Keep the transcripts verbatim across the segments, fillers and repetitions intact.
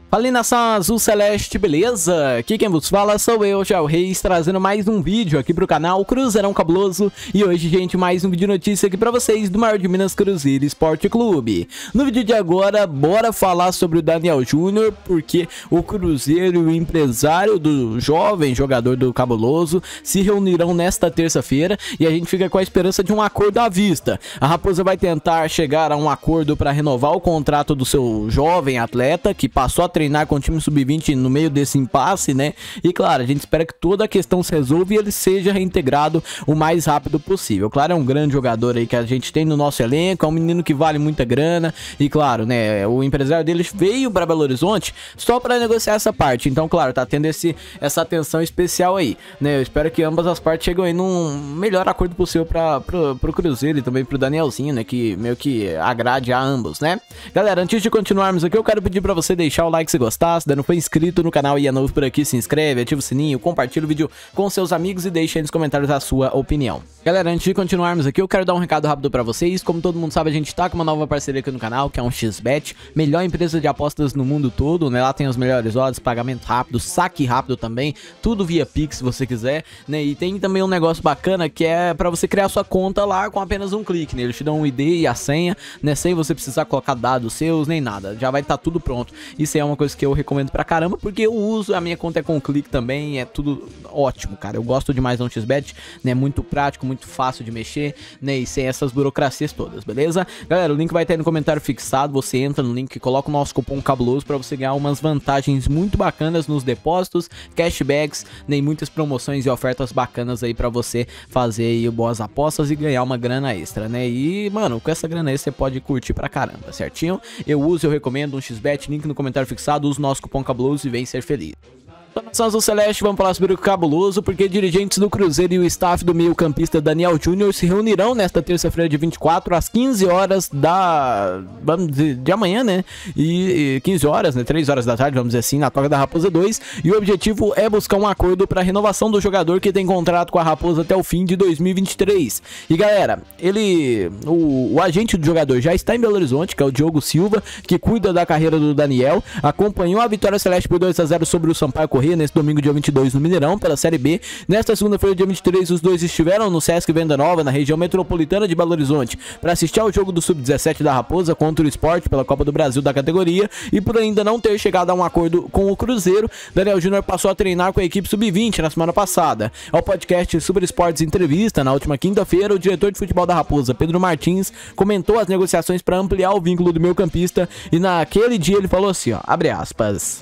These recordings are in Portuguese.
Fala aí, nação azul celeste, beleza? Aqui quem vos fala sou eu, Joel Reis, trazendo mais um vídeo aqui pro canal Cruzeirão Cabuloso. E hoje, gente, mais um vídeo de notícia aqui pra vocês do maior de Minas, Cruzeiro Esporte Clube. No vídeo de agora, bora falar sobre o Daniel Júnior, porque o Cruzeiro e o empresário do jovem jogador do Cabuloso se reunirão nesta terça-feira e a gente fica com a esperança de um acordo à vista. A Raposa vai tentar chegar a um acordo para renovar o contrato do seu jovem atleta, que passou a treinar com o time sub vinte no meio desse impasse, né? E claro, a gente espera que toda a questão se resolva e ele seja reintegrado o mais rápido possível. Claro, é um grande jogador aí que a gente tem no nosso elenco, é um menino que vale muita grana e claro, né, o empresário dele veio para Belo Horizonte só para negociar essa parte. Então, claro, tá tendo esse, essa atenção especial aí, né? Eu espero que ambas as partes cheguem aí num melhor acordo possível para pro, pro Cruzeiro e também pro Danielzinho, né, que meio que agrade a ambos, né? Galera, antes de continuarmos aqui, eu quero pedir para você deixar o like se gostar, se ainda não foi inscrito no canal e é novo por aqui, se inscreve, ativa o sininho, compartilha o vídeo com seus amigos e deixa aí nos comentários a sua opinião. Galera, antes de continuarmos aqui, eu quero dar um recado rápido pra vocês. Como todo mundo sabe, a gente tá com uma nova parceria aqui no canal, que é um X Bet, melhor empresa de apostas no mundo todo, né? Lá tem os melhores odds, pagamento rápido, saque rápido também, tudo via Pix se você quiser, né? E tem também um negócio bacana que é pra você criar sua conta lá com apenas um clique, né? Eles te dão um I D e a senha, né? Sem você precisar colocar dados seus nem nada, já vai estar tudo pronto. Isso é uma coisa que eu recomendo pra caramba, porque eu uso, a minha conta é com clique também, é tudo ótimo, cara. Eu gosto demais do X Bet, né? Muito prático, muito fácil de mexer, né? E sem essas burocracias todas, beleza? Galera, o link vai estar aí no comentário fixado, você entra no link e coloca o nosso cupom cabuloso pra você ganhar umas vantagens muito bacanas nos depósitos, cashbacks, né? E muitas promoções e ofertas bacanas aí pra você fazer aí boas apostas e ganhar uma grana extra, né? E, mano, com essa grana extra você pode curtir pra caramba, certinho? Eu uso, eu recomendo um X Bet, link no comentário fixado, usa o nosso cupom cabuloso e vem ser feliz. Nação azul celeste, vamos falar sobre o Cabuloso, porque dirigentes do Cruzeiro e o staff do meio-campista Daniel Júnior se reunirão nesta terça-feira de vinte e quatro às quinze horas da vamos dizer, de amanhã, né? E, e quinze horas, né? três horas da tarde, vamos dizer assim, na Toca da Raposa dois. E o objetivo é buscar um acordo para a renovação do jogador que tem contrato com a Raposa até o fim de dois mil e vinte e três. E galera, ele o, o agente do jogador já está em Belo Horizonte, que é o Diogo Silva, que cuida da carreira do Daniel, acompanhou a vitória celeste por dois a zero sobre o Sampaio Corrêa nesse domingo, dia vinte e dois, no Mineirão, pela Série B. Nesta segunda-feira, dia vinte e três, os dois estiveram no Sesc Venda Nova, na região metropolitana de Belo Horizonte, para assistir ao jogo do sub dezessete da Raposa contra o Sport pela Copa do Brasil da categoria. E por ainda não ter chegado a um acordo com o Cruzeiro, Daniel Júnior passou a treinar com a equipe sub vinte na semana passada. Ao podcast Super Esportes Entrevista, na última quinta-feira, o diretor de futebol da Raposa, Pedro Martins, comentou as negociações para ampliar o vínculo do meio-campista e naquele dia ele falou assim, ó, abre aspas: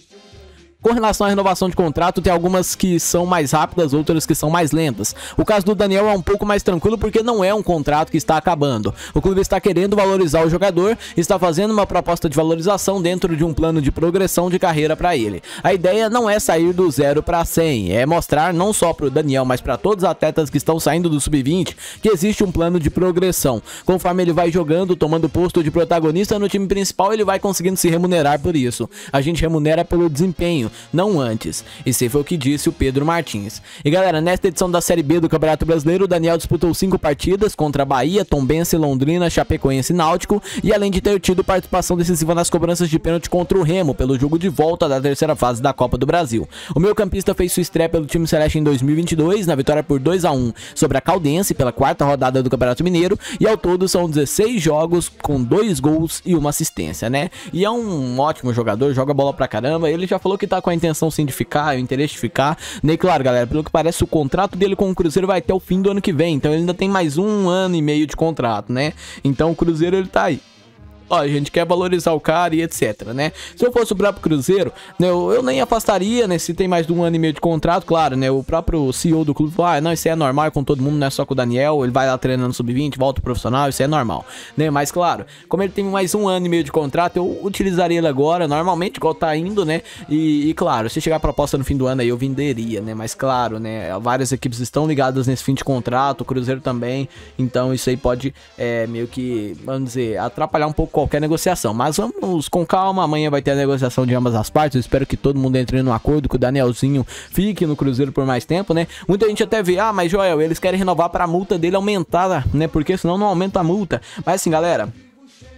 com relação à renovação de contrato, tem algumas que são mais rápidas, outras que são mais lentas. O caso do Daniel é um pouco mais tranquilo porque não é um contrato que está acabando. O clube está querendo valorizar o jogador, está fazendo uma proposta de valorização dentro de um plano de progressão de carreira para ele. A ideia não é sair do zero para cem, é mostrar não só para o Daniel, mas para todos os atletas que estão saindo do sub vinte que existe um plano de progressão. Conforme ele vai jogando, tomando posto de protagonista no time principal, ele vai conseguindo se remunerar por isso. A gente remunera pelo desempenho, não antes. Esse foi o que disse o Pedro Martins. E galera, nesta edição da Série B do Campeonato Brasileiro, o Daniel disputou cinco partidas contra Bahia, Tombense, Londrina, Chapecoense e Náutico, e além de ter tido participação decisiva nas cobranças de pênalti contra o Remo, pelo jogo de volta da terceira fase da Copa do Brasil. O meio-campista fez sua estreia pelo time celeste em dois mil e vinte e dois, na vitória por dois a um sobre a Caldense pela quarta rodada do Campeonato Mineiro, e ao todo são dezesseis jogos com dois gols e uma assistência, né? E é um ótimo jogador, joga bola pra caramba. Ele já falou que tá com a intenção sim de ficar, o interesse de ficar, né? E claro, galera, pelo que parece, o contrato dele com o Cruzeiro vai até o fim do ano que vem, então ele ainda tem mais um ano e meio de contrato, né? Então o Cruzeiro, ele tá aí. Ó, a gente quer valorizar o cara e etc, né? Se eu fosse o próprio Cruzeiro, né, eu, eu nem afastaria, né, se tem mais de um ano e meio de contrato, claro, né, o próprio C E O do clube falou, ah, não, isso é normal, é com todo mundo, não é só com o Daniel, ele vai lá treinando sub vinte, volta pro profissional, isso é normal, né, mas claro, como ele tem mais um ano e meio de contrato, eu utilizaria ele agora, normalmente, igual tá indo, né, e, e claro, se chegar a proposta no fim do ano aí, eu venderia, né, mas claro, né, várias equipes estão ligadas nesse fim de contrato, o Cruzeiro também, então isso aí pode, é, meio que, vamos dizer, atrapalhar um pouco qualquer negociação, mas vamos com calma, amanhã vai ter a negociação de ambas as partes, eu espero que todo mundo entre num acordo, que o Danielzinho fique no Cruzeiro por mais tempo, né, muita gente até vê, ah, mas Joel, eles querem renovar para a multa dele aumentar, né, porque senão não aumenta a multa, mas assim, galera,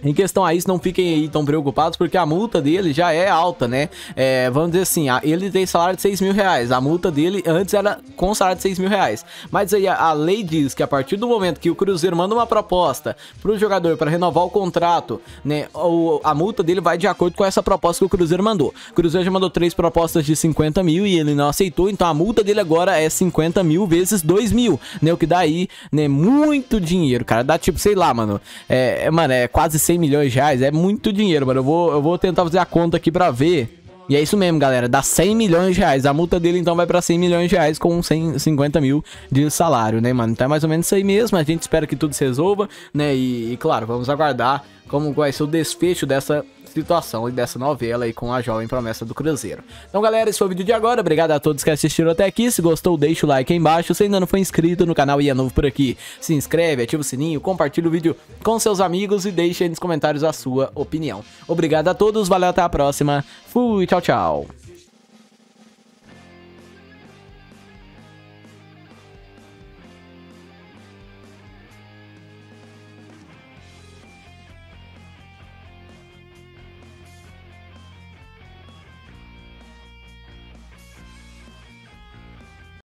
Em questão a isso, não fiquem aí tão preocupados, porque a multa dele já é alta, né? É, vamos dizer assim, a, ele tem salário de seis mil reais, a multa dele antes era com salário de seis mil reais. Mas aí a, a lei diz que a partir do momento que o Cruzeiro manda uma proposta pro jogador para renovar o contrato, né? O, a multa dele vai de acordo com essa proposta que o Cruzeiro mandou. O Cruzeiro já mandou três propostas de cinquenta mil e ele não aceitou, então a multa dele agora é cinquenta mil vezes dois mil, né? O que dá aí, né? Muito dinheiro, cara. Dá tipo, sei lá, mano. É, mano, é quase cem milhões de reais, é muito dinheiro, mano. Eu vou, eu vou tentar fazer a conta aqui pra ver. E é isso mesmo, galera, dá cem milhões de reais. A multa dele, então, vai pra cem milhões de reais com cento e cinquenta mil de salário, né, mano? Então é mais ou menos isso aí mesmo. A gente espera que tudo se resolva, né? E, e claro, vamos aguardar como vai ser o desfecho dessa situação e dessa novela aí com a jovem promessa do Cruzeiro. Então, galera, esse foi o vídeo de agora. Obrigado a todos que assistiram até aqui. Se gostou, deixa o like aí embaixo. Se ainda não foi inscrito no canal e é novo por aqui, se inscreve, ativa o sininho, compartilha o vídeo com seus amigos e deixa aí nos comentários a sua opinião. Obrigado a todos, valeu, até a próxima. Fui, tchau, tchau.